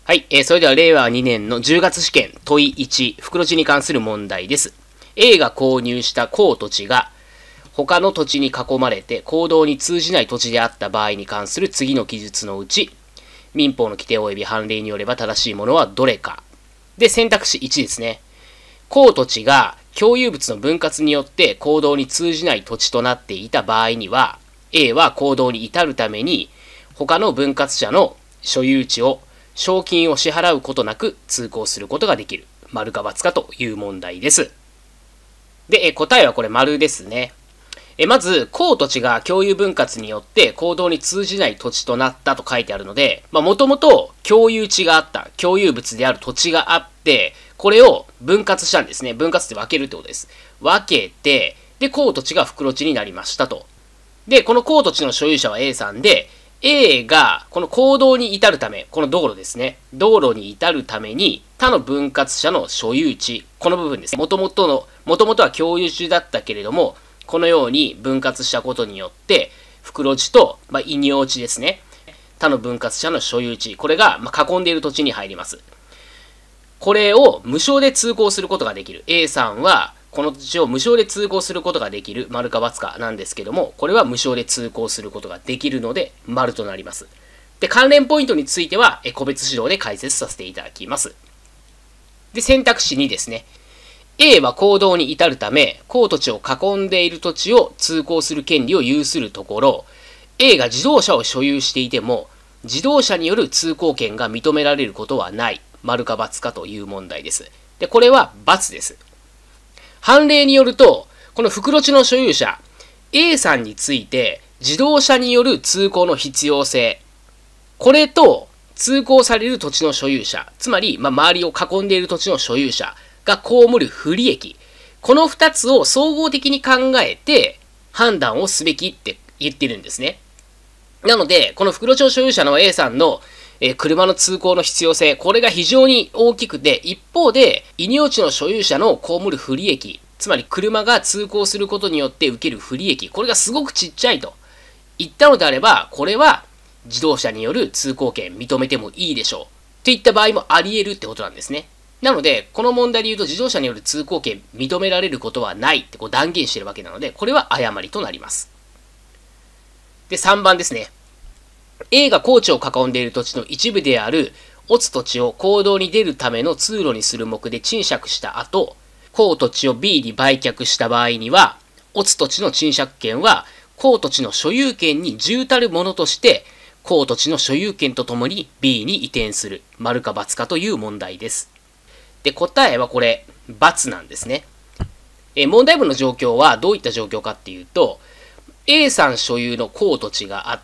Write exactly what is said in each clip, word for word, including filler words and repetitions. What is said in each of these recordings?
はい、えー、それではれいわにねんのじゅうがつ試験問いいち、袋地に関する問題です。A が購入した公土地が他の土地に囲まれて公道に通じない土地であった場合に関する次の記述のうち、民法の規定及び判例によれば正しいものはどれか。で、選択肢いちですね。公土地が共有物の分割によって公道に通じない土地となっていた場合には、A は公道に至るために他の分割者の所有地を賞金を支払うことなく通行することができる。丸か×かという問題です。で、答えはこれ丸ですね。まず、公土地が共有分割によって公道に通じない土地となったと書いてあるので、もともと共有地があった、共有物である土地があって、これを分割したんですね。分割って分けるってことです。分けて、で、公土地が袋地になりましたと。で、この公土地の所有者は A さんで、A がこの公道に至るため、この道路ですね。道路に至るために他の分割者の所有地、この部分ですね。もともとの、もともとは共有地だったけれども、このように分割したことによって、袋地と、まあ、異名地ですね。他の分割者の所有地、これが、まあ、囲んでいる土地に入ります。これを無償で通行することができる。A さんは、この土地を無償で通行することができる、丸か×かなんですけども、これは無償で通行することができるので、丸となります。で、関連ポイントについては、個別指導で解説させていただきます。で、選択肢にですね。A は公道に至るため、公土地を囲んでいる土地を通行する権利を有するところ、A が自動車を所有していても、自動車による通行権が認められることはない、丸か×かという問題です。で、これは×です。判例によると、この袋地の所有者、A さんについて自動車による通行の必要性、これと通行される土地の所有者、つまり、まあ、周りを囲んでいる土地の所有者が被る不利益、このふたつを総合的に考えて判断をすべきって言ってるんですね。なので、この袋地の所有者の A さんのえ車の通行の必要性、これが非常に大きくて、一方で、異名地の所有者の被る不利益、つまり車が通行することによって受ける不利益、これがすごくちっちゃいと言ったのであれば、これは自動車による通行権認めてもいいでしょう。といった場合もあり得るってことなんですね。なので、この問題で言うと自動車による通行権認められることはないってこう断言しているわけなので、これは誤りとなります。で、さんばんですね。A が高地を囲んでいる土地の一部である落つ土地を公道に出るための通路にする目で賃借した後、公土地を B に売却した場合には、落つ土地の賃借権は公土地の所有権に準たるものとして、公土地の所有権とともに B に移転する、丸か×かという問題です。で、答えはこれ、×なんですね。え問題文の状況はどういった状況かっていうと、A さん所有の公土地があって、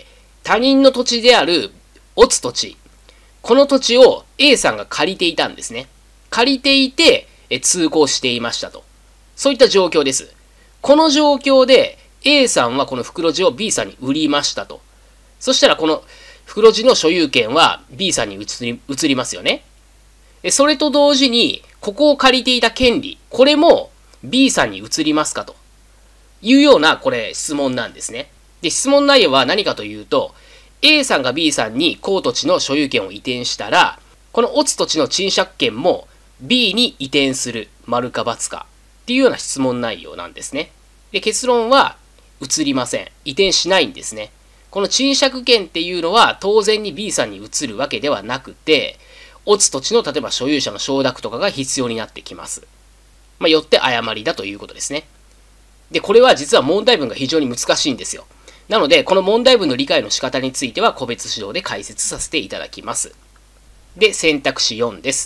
他人の土地である落つ土地。この土地を A さんが借りていたんですね。借りていて通行していましたと。そういった状況です。この状況で A さんはこの袋地を B さんに売りましたと。そしたらこの袋地の所有権は B さんに移り、移りますよね。それと同時にここを借りていた権利、これも B さんに移りますかというようなこれ質問なんですね。で、質問内容は何かというと、A さんが B さんに公土地の所有権を移転したら、この落つ土地の賃借権も B に移転する、丸か×かっていうような質問内容なんですね。で、結論は移りません。移転しないんですね。この賃借権っていうのは当然に B さんに移るわけではなくて、落つ土地の例えば所有者の承諾とかが必要になってきます。まあ、よって誤りだということですね。で、これは実は問題文が非常に難しいんですよ。なので、この問題文の理解の仕方については個別指導で解説させていただきます。で、選択肢よんです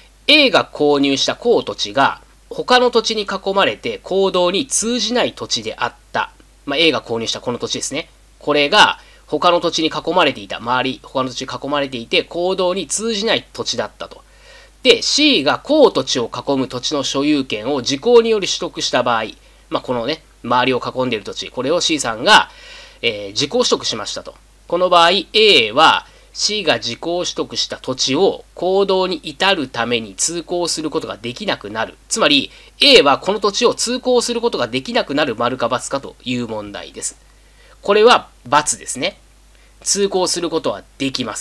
。A が購入した公土地が他の土地に囲まれて公道に通じない土地であった。まあ、A が購入したこの土地ですね。これが他の土地に囲まれていた。周り、他の土地に囲まれていて公道に通じない土地だったと。で、C が公土地を囲む土地の所有権を時効により取得した場合、まあ、このね、周りを囲んでいる土地、これを C さんがえー、時効取得しましたと。この場合 A は C が時効取得した土地を公道に至るために通行することができなくなる。つまり A はこの土地を通行することができなくなる、丸か×かという問題です。これは×ですね。通行することはできます。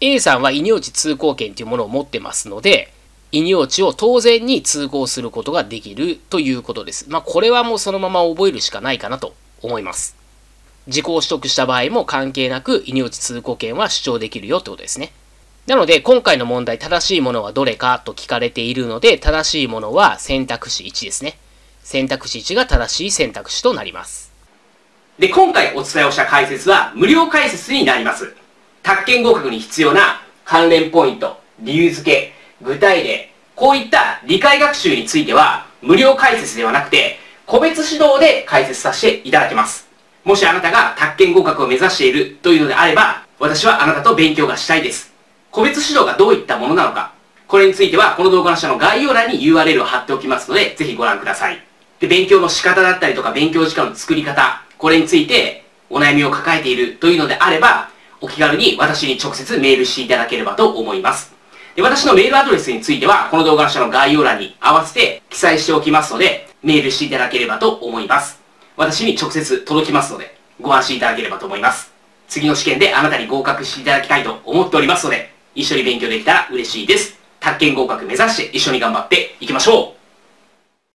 A さんは異名地通行権というものを持ってますので、異名地を当然に通行することができるということです。まあ、これはもうそのまま覚えるしかないかなと思います。時効取得した場合も関係なく異名地通行権は主張できるよってことですね。なので、今回の問題、正しいものはどれかと聞かれているので、正しいものは選択肢いちですね。選択肢いちが正しい選択肢となります。 で、今回お伝えをした解説は無料解説になります。宅建合格に必要な関連ポイント、理由付け、具体例、こういった理解学習については無料解説ではなくて、個別指導で解説させていただきます。もしあなたが宅建合格を目指しているというのであれば、私はあなたと勉強がしたいです。個別指導がどういったものなのか、これについてはこの動画の下の概要欄に ユーアールエル を貼っておきますので、ぜひご覧ください。で、勉強の仕方だったりとか勉強時間の作り方、これについてお悩みを抱えているというのであれば、お気軽に私に直接メールしていただければと思います。で、私のメールアドレスについては、この動画の下の概要欄に合わせて記載しておきますので、メールしていただければと思います。私に直接届きますので、ご安心いただければと思います。次の試験であなたに合格していただきたいと思っておりますので、一緒に勉強できたら嬉しいです。宅建合格目指して一緒に頑張っていきましょう。